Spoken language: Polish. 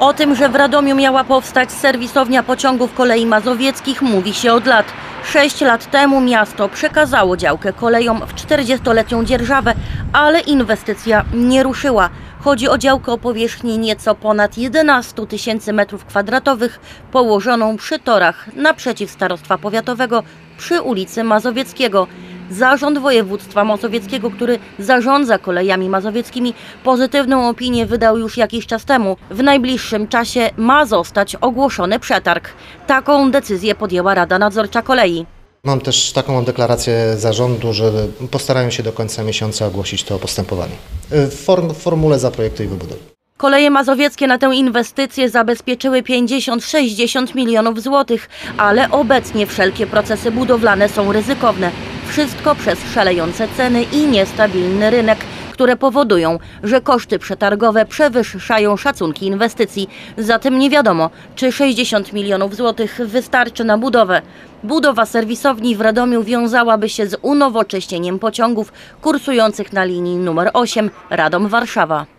O tym, że w Radomiu miała powstać serwisownia pociągów kolei mazowieckich, mówi się od lat. 6 lat temu miasto przekazało działkę kolejom w 40-letnią dzierżawę, ale inwestycja nie ruszyła. Chodzi o działkę o powierzchni nieco ponad 11 000 m2, położoną przy torach naprzeciw Starostwa Powiatowego przy ulicy Mazowieckiego. Zarząd Województwa Mazowieckiego, który zarządza kolejami mazowieckimi, pozytywną opinię wydał już jakiś czas temu. W najbliższym czasie ma zostać ogłoszony przetarg. Taką decyzję podjęła Rada Nadzorcza Kolei. Mam też taką deklarację zarządu, że postarają się do końca miesiąca ogłosić to postępowanie w formule zaprojektuj i wybuduj. Koleje mazowieckie na tę inwestycję zabezpieczyły 50-60 milionów złotych, ale obecnie wszelkie procesy budowlane są ryzykowne. Wszystko przez szalejące ceny i niestabilny rynek, które powodują, że koszty przetargowe przewyższają szacunki inwestycji. Zatem nie wiadomo, czy 60 milionów złotych wystarczy na budowę. Budowa serwisowni w Radomiu wiązałaby się z unowocześnieniem pociągów kursujących na linii nr 8 Radom-Warszawa.